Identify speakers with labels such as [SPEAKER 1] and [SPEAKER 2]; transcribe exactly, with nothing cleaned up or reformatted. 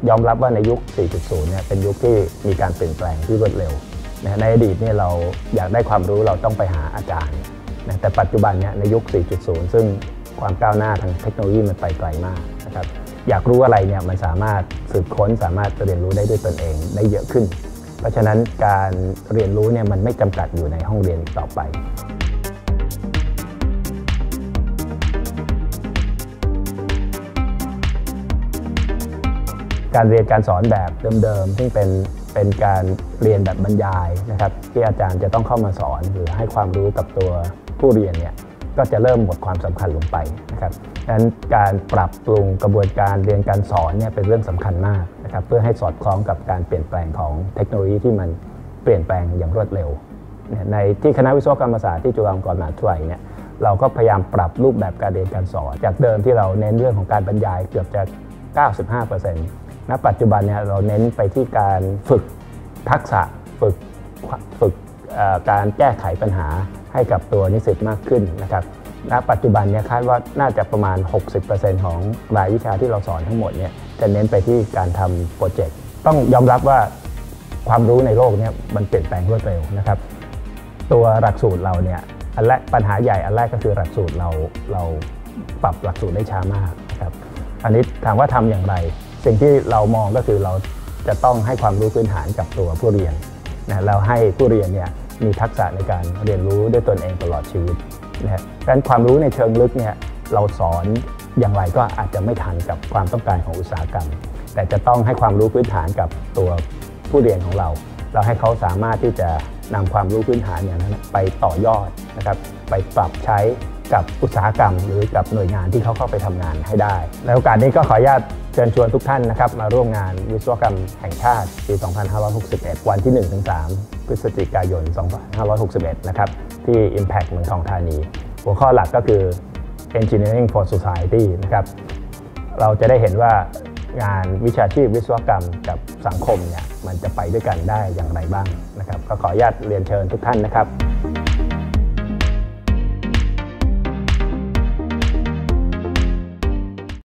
[SPEAKER 1] ยอมรับว่าในยุค สี่จุดศูนย์ เนี่ยเป็นยุคที่มีการเปลี่ยนแปลงที่รวดเร็วนะในอดีตเนี่ยเราอยากได้ความรู้เราต้องไปหาอาจารย์นะแต่ปัจจุบันเนี่ยในยุค สี่จุดศูนย์ ซึ่งความก้าวหน้าทางเทคโนโลยีมันไปไกลมากนะครับอยากรู้อะไรเนี่ยมันสามารถสืบค้นสามารถเรียนรู้ได้ด้วยตนเองได้เยอะขึ้นเพราะฉะนั้นการเรียนรู้เนี่ยมันไม่จำกัดอยู่ในห้องเรียนต่อไปการเรียนการสอนแบบเดิมๆซึ่งเป็นเป็นการเรียนแบบบรรยายนะครับที่อาจารย์จะต้องเข้ามาสอนหรือให้ความรู้กับตัวผู้เรียนเนี่ยก็จะเริ่มหมดความสำคัญลงไปนะครับดังนั้นการปรับปรุงกระบวนการเรียนการสอนเนี่ยเป็นเรื่องสำคัญมากนะครับเพื่อให้สอดคล้องกับการเปลี่ยนแปลงของเทคโนโลยีที่มันเปลี่ยนแปลงอย่างรวดเร็วในที่คณะวิศวกรรมศาสตร์ที่จุฬาลงกรณ์มหาวิทยาลัยเนี่ยเราก็พยายามปรับรูปแบบการเรียนการสอนจากเดิมที่เราเน้นเรื่องของการบรรยายเกือบจะ เก้าสิบห้าเปอร์เซ็นต์ ณ ปัจจุบันเนี่ยเราเน้นไปที่การฝึกทักษะฝึกฝึกการแก้ไขปัญหาให้กับตัวนิสิตมากขึ้นนะครับณ ปัจจุบันเนี่ยคาดว่าน่าจะประมาณ หกสิบเปอร์เซ็นต์ ของรายวิชาที่เราสอนทั้งหมดเนี่ยจะเน้นไปที่การทำโปรเจกต์ต้องยอมรับว่าความรู้ในโลกเนี่ยมันเปลี่ยนแปลงรวดเร็วนะครับตัวหลักสูตรเราเนี่ยอันแรกปัญหาใหญ่อันแรกก็คือหลักสูตรเราเราปรับหลักสูตรได้ช้ามากครับอันนี้ถามว่าทำอย่างไรสิ่งที่เรามองก็คือเราจะต้องให้ความรู้พื้นฐานกับตัวผู้เรียนนะแล้วให้ผู้เรียนเนี่ยมีทักษะในการเรียนรู้ด้วยตนเองตลอดชีวิตนะดังนั้นความรู้ในเชิงลึกเนี่ยเราสอนอย่างไรก็อาจจะไม่ทันกับความต้องการของอุตสาหกรรมแต่จะต้องให้ความรู้พื้นฐานกับตัวผู้เรียนของเราเราให้เขาสามารถที่จะนำความรู้พื้นฐานอย่างนั้นไปต่อยอดนะครับไปปรับใช้กับอุตสาหกรรมหรือกับหน่วยงานที่เขาเข้าไปทำงานให้ได้ในโอกาสนี้ก็ขออนุญาตเชิญชวนทุกท่านนะครับมาร่วมงานวิศวกรรมแห่งชาติปี สองพันห้าร้อยหกสิบเอ็ด วันที่ หนึ่งถึงสาม พฤศจิกายน สองพันห้าร้อยหกสิบเอ็ด นะครับที่ Impact เมืองทองธานีหัวข้อหลักก็คือ Engineering for Society นะครับเราจะได้เห็นว่างานวิชาชีพวิศวกรรมกับสังคมเนี่ยมันจะไปด้วยกันได้อย่างไรบ้างนะครับก็ขออนุญาตเรียนเชิญทุกท่านนะครับ